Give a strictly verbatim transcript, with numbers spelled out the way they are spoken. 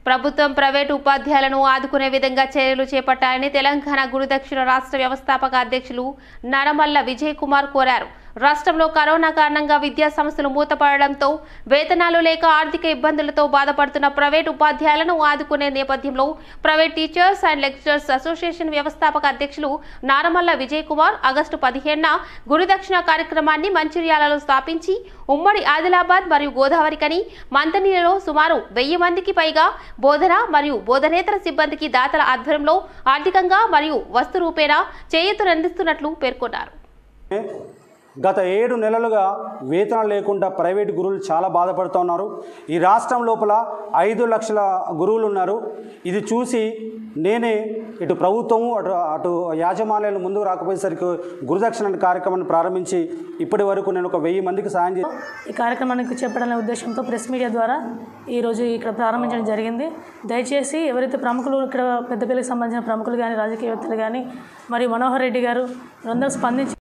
ప్రభుత్వం ప్రైవేటు ఉపాధ్యాయులను ఆదుకునే విధంగా చర్యలు చేపట్టాలని తెలంగాణ గురుదక్షిణ రాష్ట్ర వ్యవస్థాపక అధ్యక్షులు నరమల విజయ్ కుమార్ కోరారు. రాష్ట్రంలో కరోనా కారణంగా విద్యా సంస్థలు మూతపడడంతో వేతనాలు లేక ఆర్థిక ఇబ్బందులతో బాధపడుతున్న ప్రైవేటు ఉపాధ్యాయులను ఆదుకునే నేపథ్యంలో private teachers and lecturers association వ్యవస్థాపక అధ్యక్షులు నరమల విజయ్ కుమార్ ఆగస్టు పదిహేనున గురుదక్షిణ కార్యక్రమాన్ని మంచిర్యాలలో స్థాపించి ఉమ్మడి ఆదిలాబాద్ మరియు గోదావరికని మంతనీలలో సుమారు వెయ్యి మందికి పైగా బోధన మరియు బోధనేతర సిబ్బందికి దాతల ఆధ్వర్యంలో ఆర్థికంగా మరియు వస్తు రూపేణా చేయూతనందిస్తున్నట్లు పేర్కొన్నారు. గత ఏడు నెలలుగా వేతనాలు లేకుండా ప్రైవేట్ గురువులు చాలా బాధపడుతూ ఉన్నారు. ఈ రాష్ట్రం లోపల ఐదు లక్షల గురువులు ఉన్నారు. ఇది చూసి నేనే ఇటు ప్రభుత్వము అటు అటు యాజమాన్యాలు ముందుకు రాకపోయేసరికి గురుదక్షిణ కార్యక్రమాన్ని ప్రారంభించి ఇప్పటి వరకు నేను ఒక వెయ్యి మందికి సాయం చేసి ఈ కార్యక్రమానికి చేపట్టాలనే ఉద్దేశంతో ప్రెస్ మీడియా ద్వారా ఈరోజు ఇక్కడ ప్రారంభించడం జరిగింది. దయచేసి ఎవరైతే ప్రముఖులు ఇక్కడ పెద్దపల్లికి సంబంధించిన ప్రముఖులు కానీ రాజకీయవేత్తలు కానీ మరియు మనోహర్ రెడ్డి గారు అందరూ స్పందించి